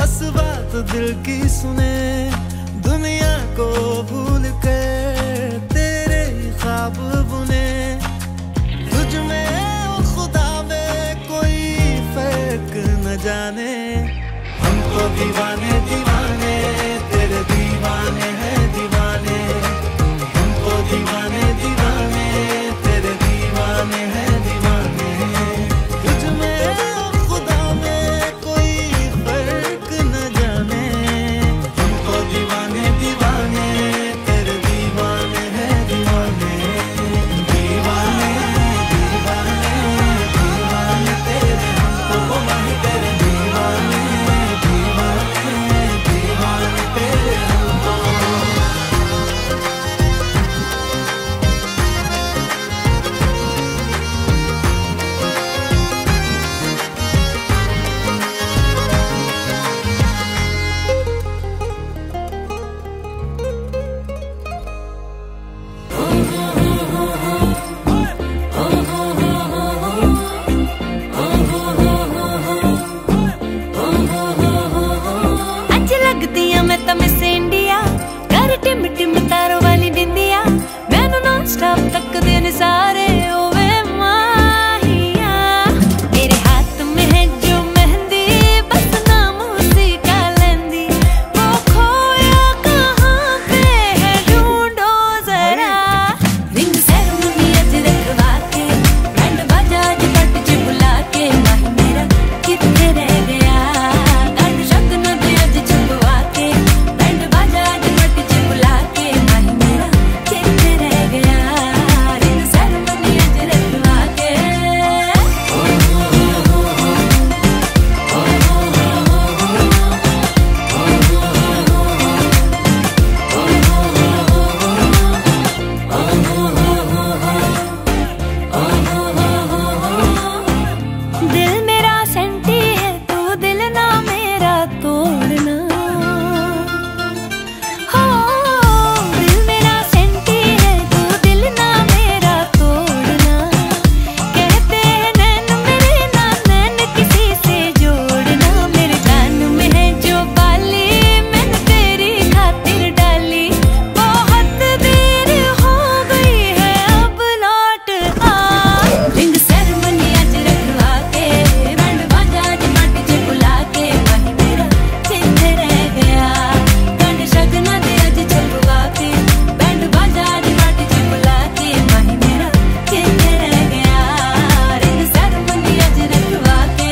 बस बात दिल की सुने, दुनिया को भूल कर तेरे ख्वाब बुने। तुझ में और खुदा में कोई फर्क न जाने, हम तो दीवाने दीवाने तेरे दीवाने हैं दीवाने। हम तो दीवाने दीवाने तेरे दीवाने हैं दीवाने। तुझ में और खुदा में कोई फर्क न जाने, हम तो दीवाने दीवाने तेरे दीवाने हैं दीवाने। दीवाने दीवाने दीवाने तेरे, हम तो वही तेरे दीवाने दीवाने दीवाने तेरे हम तो। अच्छी लगती है मैं तो मिस इंडिया, कर टिम टिम तारों वाली बिंदिया, मैनू नॉन स्टॉप तक दिन सारे ओवे माहिया। मेरे हाथ में है जो मेहंदी, बस नाम उसी का लेंदी, वो खोया कहाँ पे है ढूंढो जरा। रिंग सेरेमनी अज रखवा के, बैंड बाजा अज पट च बुला के, माही मेरा किथे रह गया, गंड शगन दे अज छपवा के, बैंड बाजा अज पट च बुला के, माही मेरा किथे रह गया, रिंग सेरेमनी अज रखवा के। दिल मेरा सेंटी है तू दिल ना मेरा तोड़ना, हो दिल मेरा सेंटी है तू दिल ना मेरा तोड़ना। कहते हैं नैन मेरे ना नैन किसी से जोड़ना, मेरे कान में है जो बाली मैंने तेरी खातिर डाली, बहुत देर हो गई है अब लौट आ। रिंग सेरेमनी अज रखवा के, बैंड बाजा अज पट च बुला के, माही मेरा किथे रह गया, गंड शगना दे अज छपवा के, बैंड बाजा अज पट च बुला के, माही मेरा किथे रह गया, रिंग सेरेमनी अज रखवा के।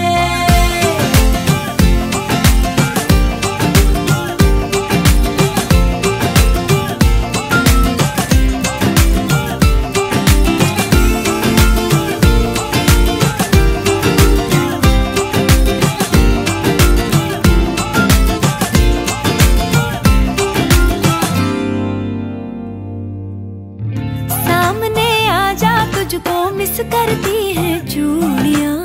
सामने आजा तुझको मिस करती है चूड़ियां,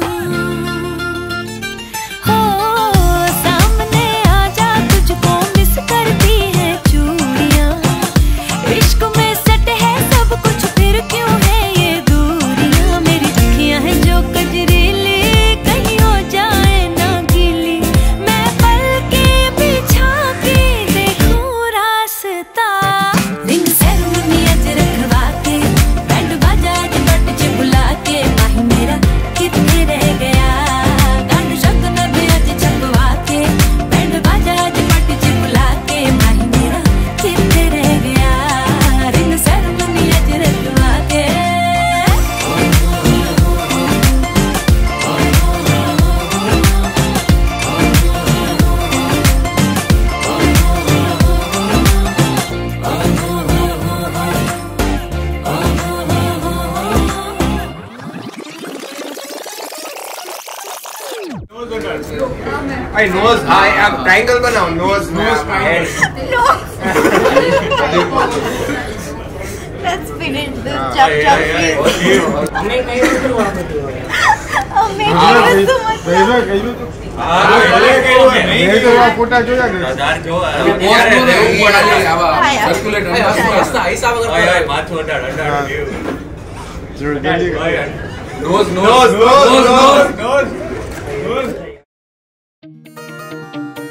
हो सामने आजा तुझको मिस करती है चूड़ियां। इश्क में सट है सब कुछ फिर क्यों है ये दूरियां, मेरी अखियां हैं जो कजरीली कहीं हो जाए ना गीली, मैं पलकें बिछा के देखूं रास्ता। रिंग सेरेमनी अज रखवा के, बैंड बाजा अज पट च बुला के, माही मेरा किथे रह गया, गंड शगन दे अज छपवा के, बैंड बाजा अज पट च बुला के, माही मेरा किथे रह गया, रिंग सेरेमनी अज रखवा के। I nose, I am triangle बनाओ, nose, head. Let's finish this chop chop please. Oh my god, so much. फोटा जो नोज नोज नोज नोज नोज।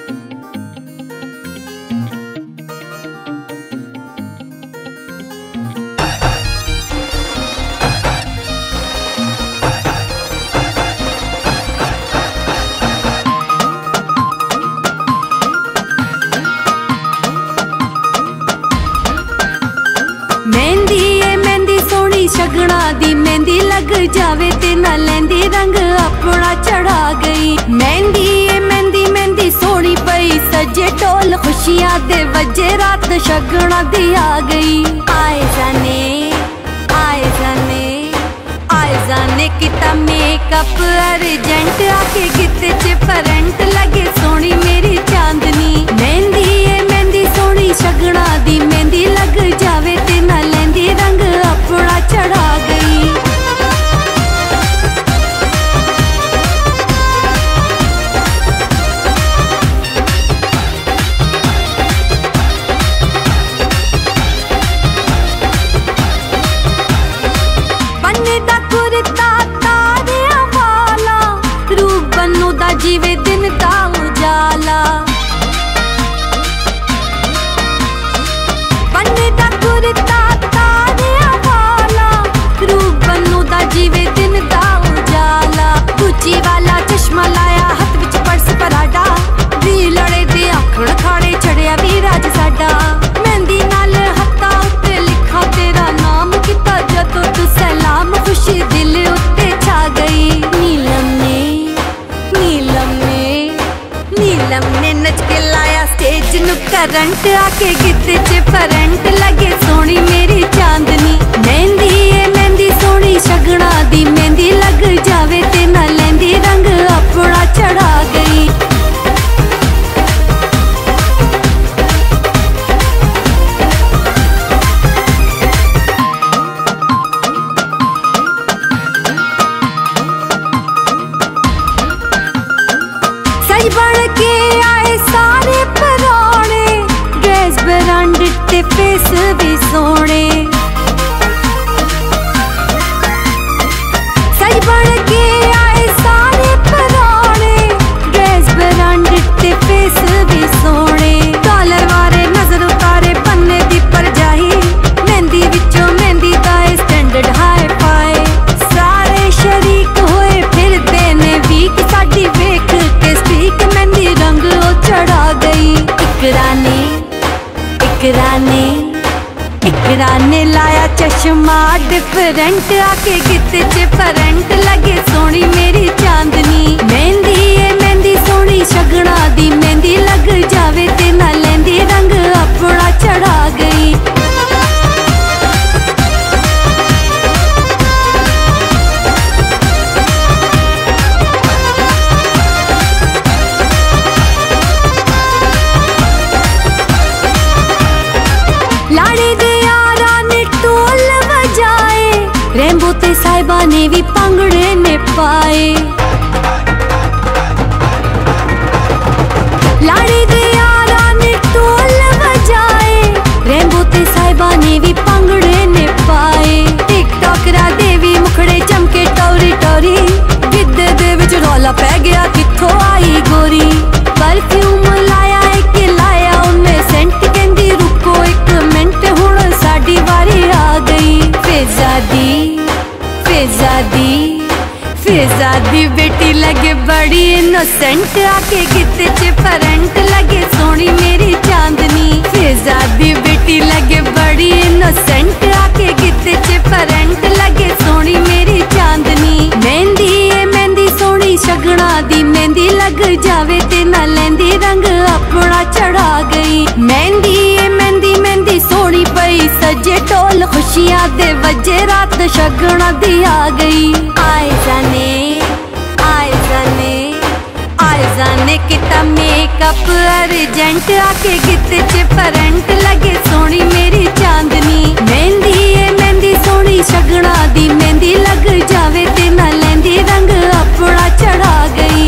दी मेहंदी लग जावे ते ना लेंदी रंग अपना चढ़ा गई। मेहंदी ए मेहंदी मेहंदी सोनी पई सजे ढोल खुशियां दे वजे रात शगना दी आ गई। आए जाने आए जाने आए जाने किता मेकअप अर्जेंट आके गित्ते च फरंट लगे सोनी मेरी चांदनी। मेहंदी ए मेहंदी सोनी शगना दी मेहंदी लग जावे ते ना लेंदी रंग अपना चढ़ा गई। जीवे दिन का उजाला बन्ने दा कुर्ता तारिया वाला रूप बनू दा जीवे दिन का उजाला। गुच्ची वाला चश्मा लाया हथ विच पर्स पराडा वी लड़े दे आखण खाड़े चढ़िया वी राज साडा। मेहंदी नाल हत्था उत्ते लिखा तेरा नाम किता जदों तू सलाम खुशी दिल उत्ते छा गई। नीलम ने नच के लाया स्टेज नु करंट आके गिद्दे च फरंट लगे सोनी मेरी चांदनी। मेहंदी ए मेहंदी सोनी शगना दी मेहंदी लग जावे ते ना लेंदी रंग अपना चढ़ा गई। सज बन के आए सारे पराने ड्रेस ब्रांडेड ते फेस भी सोने। सज बन के आए सारे पराने ड्रेस ब्रांडेड ते फेस भी सोने। डॉलर वारे नजर उतारे पन्ने दी परजाई मेहंदी विचों मेहंदी दा स्टैंडर्ड हाई फाई। सारे शरीक होए फिरदे ने वीक साडी वेख के स्ट्रीक मेहंदी रंग ओ चढ़ा गई। इकरा ने लाया चश्मा डिफरेंट आके गित्ते च फरंट लगे सोनी मेरी चांदनी। मेहंदी ए मेहंदी सोनी शगना दी मेहंदी लग जावे ते ना लेंदी रंग अपना चढ़ा गई। लाड़े दे यारा ने टोल बजाए रेंबो ते साहिबा ने भी भांगड़े ने पाए। लाड़े दे यारा ने टोल बजाए रेंबो ते साहिबा ने भी भांगड़े ने पाए। टिकटॉक रा देवी मुखड़े चमके टोरी टोरी गिद्दे दे विच रौला पै गया कित्थों आई गोरी। परफ्यूम लाया एक लाया उन्हें सेंट कहंदी रुको एक मिनट हुण साडी वारी आ गई। फिजादी बेटी लगे बड़ी इनोसेंट आके गिद्दे च फरंट लगे सोनी मेरी चांदनी। फिजादी बेटी लगे बड़ी इनोसेंट आके गिद्दे च फरंट लगे सोनी मेरी चांदनी। मेहंदी ए मेहंदी सोनी शगना दी मेहंदी लग जावे ते ना लेंदी रंग अपना चढ़ा गई। मेहंदी ए मेहंदी मेहंदी सोनी पई सजे ढोल खुशियां दे वजे रात शगना दी आ गई। आए जाने आए जाने आए जाने किता मेकअप अर्जेंट आके गित्ते च फरंट लगे सोनी मेरी चांदनी। मेहंदी ए मेहंदी सोनी शगना दी मेहंदी लग जावे ते ना लेंदी रंग अपना चढ़ा गई।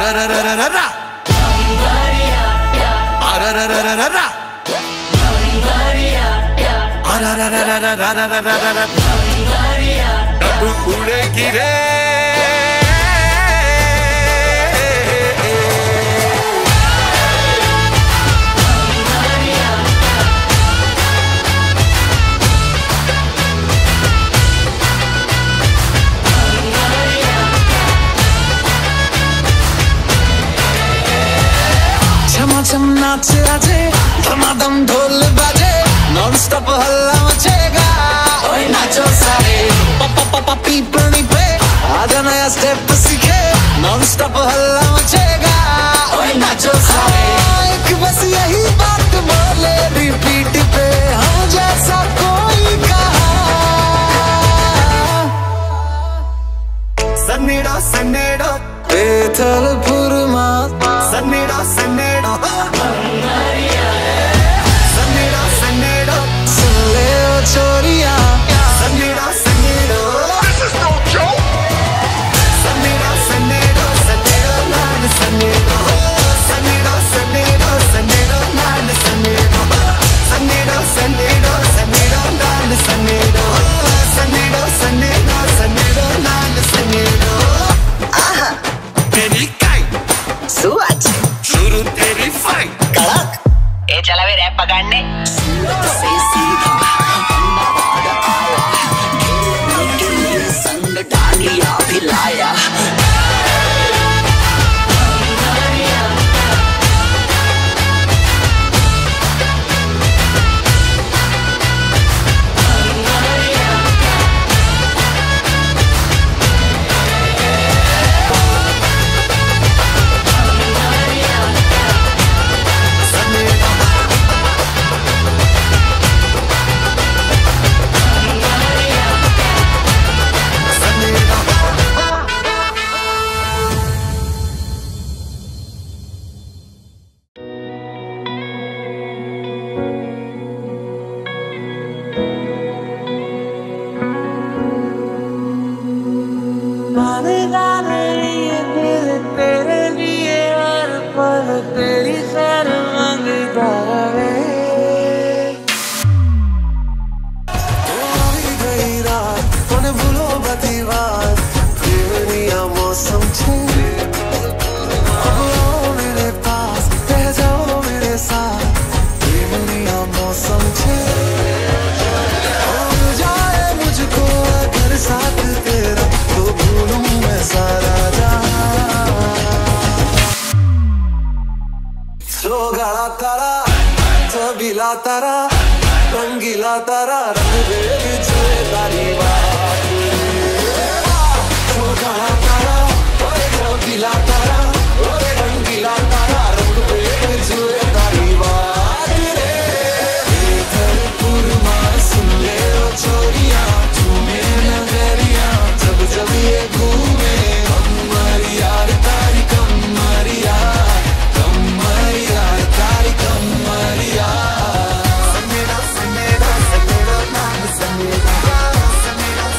उड़ेगी रे छम नाच आजे धमाधम ढोल बाजे नॉन स्टॉप हल्ला मचेगा ओए नाचो सारे पापा पापा पीपनी पे आजा नया स्टेप सीखे नॉन स्टॉप हल्ला मचेगा ओए नाचो सारे एक बस यही बात बोले रिपीट पे हाँ जैसा कोई कहा सन्नेडो सन्नेडो बेथलपुर मात सन्नेडो सन्नेडो सन्नेडो सन्नेडो सुन ले ओ छोरिया सन्नेडो सन्नेडो This is no joke सन्नेडो सन्नेडो सन्नेडो नान सन्नेडो सन्नेडो सन्नेडो सन्नेडो नान सन्नेडो सन्नेडो सन्नेडो सन्नेडो नान सन्नेडो सन्नेडो सन्नेडो सन्नेडो नान सन्नेडो आहा तेरी काई सुअज शुरू तेरी फाइट कड़क ए चला वे रैप पकड़ने से सीधा अम्मावाड़ा आया खेलने के लिए संग डांडिया भी लाया तेरे लिए हर पल तेरी खैर मांगता रहे गई रात कोने भूलो बती बात प्रेमिया मौसम छे अब आओ मेरे पास रह जाओ मेरे साथ प्रेमिया मौसम छे हो जाए मुझको अगर साथ तेरा तो भूलूं मैं सारा गाड़ा तारा तबीला तारा रंगीला तारा रंग दे बिछुए तारी बात गाड़ा तारा तबीला तारा रंगीला तारा रंग दे बिछुए तारी बात बेथलपुर मां सुन ले ओ छोरिया झूमे नगरिया जब जब ये घूमे हमारी यार तारी कमरी यार सन्नेडो सन्नेडो सन्नेडो नान सन्नेडो सन्नेडो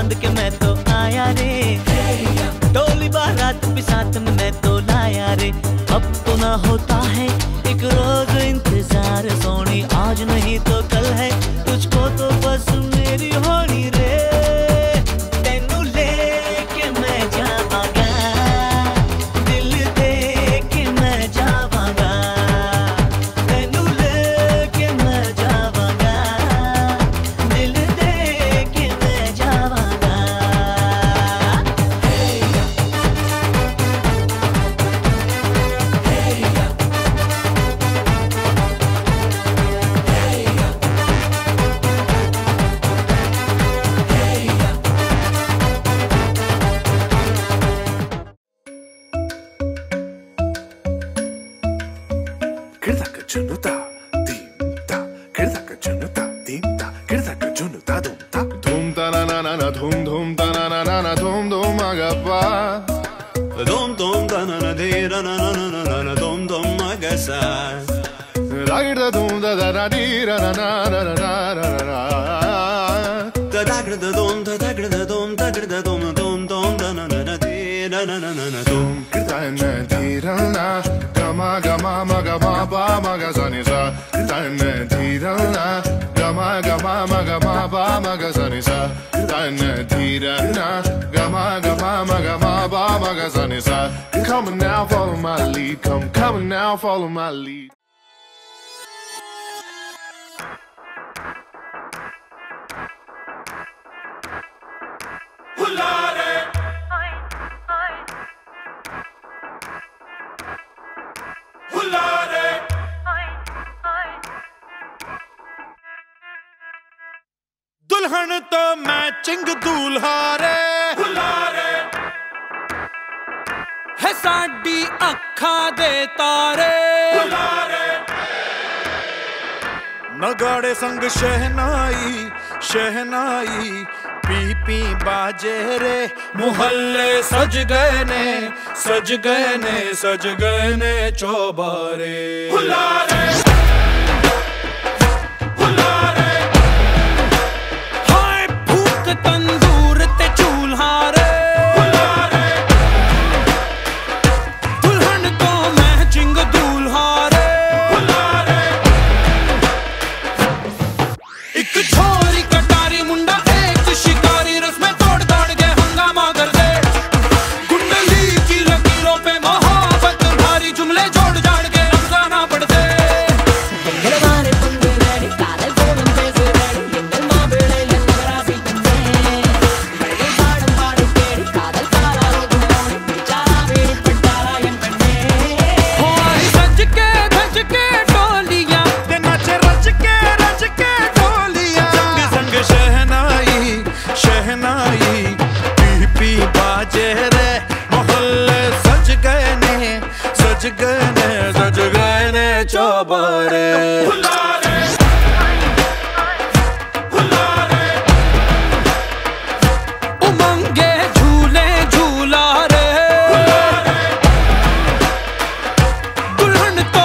बांध के मैं तो आया रे, डोली बारात भी साथ में मैं तो लाया रे। अब तो ना होता है एक रोज इंतजार सोनी, आज नहीं तो कल है तुझको तो बस मेरी होनी रे। तेनू लेके मैं जावांगा, दिल दे के मैं जावांगा, तेनू लेके मैं जावांगा, दिल दे के मैं जावांगा। Come on now, follow my lead. Come on now, follow my lead. दुल्हन तो मैचिंग दूल्हा रे, है साडी अखा दे तारे, नगाड़े संग शहनाई शहनाई पी पी बाजे रे। मुहल्ले सज गए ने सज गए ने सज गए ने चौबारे। हाय भूख तंदूर ते चूल्हा रे, दुल्हन तो मैचिंग दूल्हा रे। एक छोरी कटारी मुंडा एक शिकारी, रस्में तोड़ दाड़ के हंगामा कर दे। कुंडली की लकीरों पे मोहब्बत भारी, जुमले जोड़ जाड़ के रमजाना पड़ दे। सज के धज के डोलियां ते नाचे रच के डोलियां। संग संग शहनाई शहनाई पी पी बाजे रे। मोहल्ले सज गए ने सज गए ने सज गए ने चौबारे। उमंगे झूले झूला रे, दुल्हन तो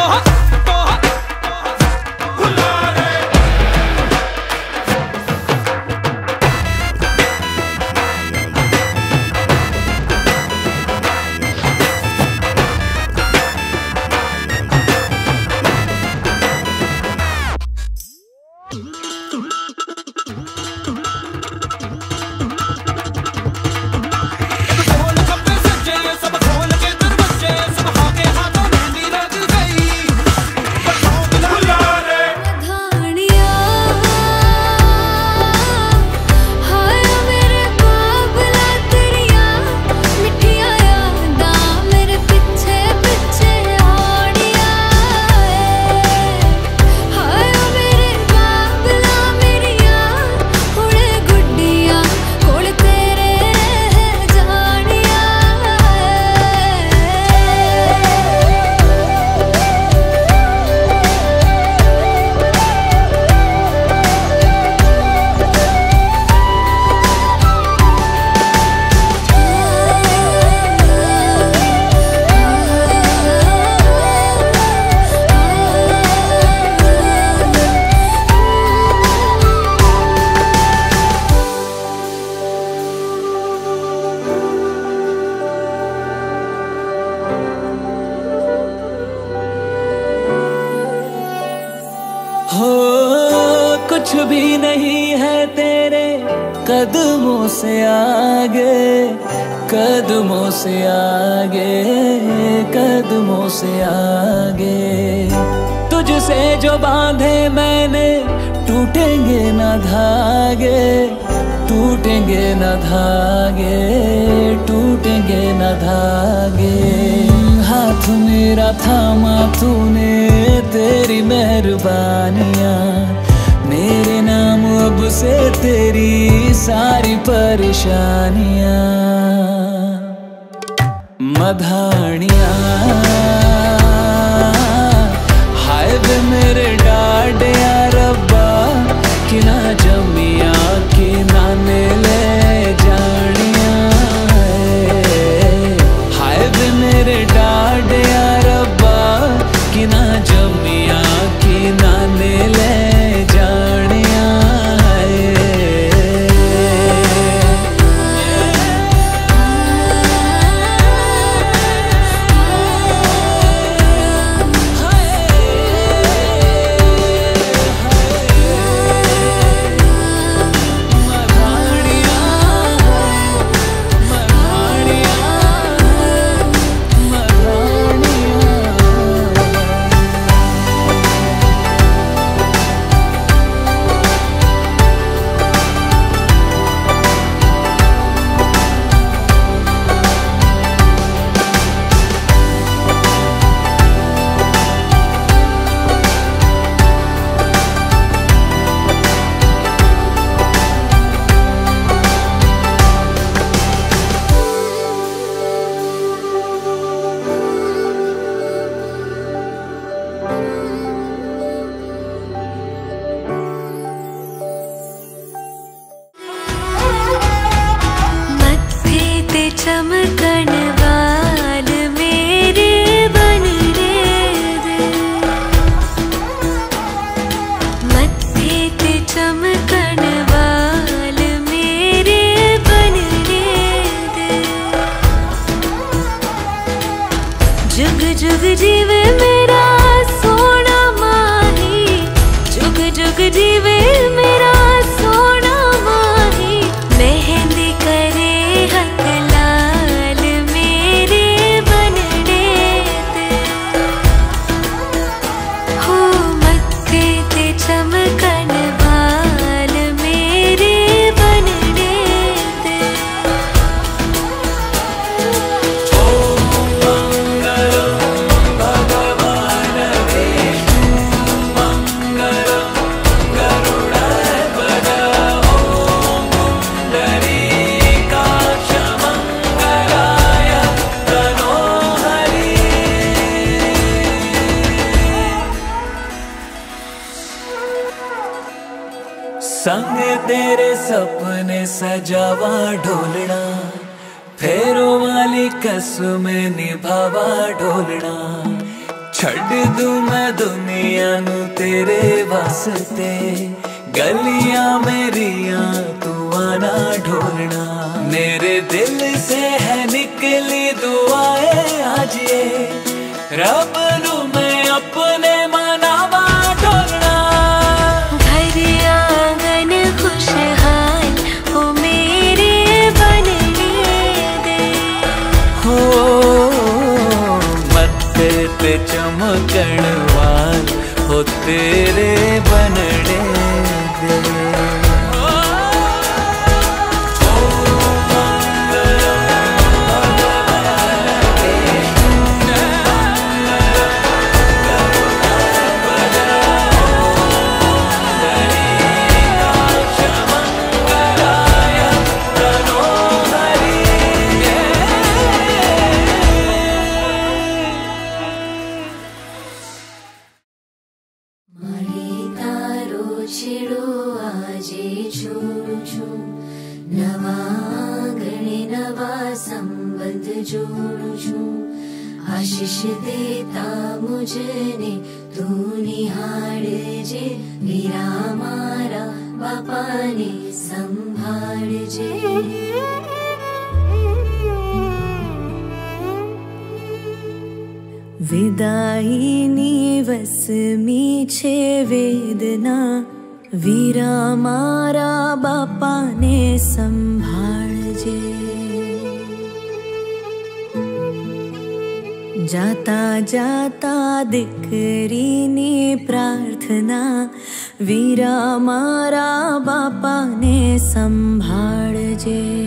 कदमों से आगे, कदमों से आगे, कदमों से आगे। तुझसे जो बांधे मैंने टूटेंगे न धागे, टूटेंगे न धागे, टूटेंगे न धागे। हाथ मेरा थामा तूने, तेरी मेहरबानियाँ, मेरे नाम अब से तेरी सारी परेशानियाँ। मधानियाँ हाय वे मेरे डाडे यार रब्बा, कि ना जमिया कि ना ने ले जानियाँ। हाय वे मेरे डाडे यार रब्बा, कि ना जमिया कि ना ने ले जानियाँ। चमकन वाल मेरे बनने दे, मत्थे ते चमकन वाल मेरे बनने दे। जुग जुग जीवे मेरा सोना माही, जुग जुग जीवे मेरा सोना माही। मेहंदी करे हक लाल मेरे बनने दे, हो मत्थे ते चमकन वाल मेरे बनने दे। संग तेरे सपने सजावा ढोलना, फेरों वाली कसमें निभावा ढोलना। छड़ दूं मैं दुनिया नू तेरे वास्ते, गलियां मेरियां तू आना ढोलना। मेरे दिल से है निकली दुआएं आज ये, रब नू मैं अपने मनावा ढोलना। खुशहाल हो मेरे बनने दे, हो मत्थे ते चमकन वाल हो तेरे बनने दे। आशीष देता मुझने तू निहार जे, मेरा मारा बापा ने संभाळ जे। विदाईनी वसमी छे वेदना, વીરા મારા બાપાને સંભાળજે. જાતા જાતા દીકરીની પ્રાર્થના, વીરા મારા બાપાને સંભાળજે.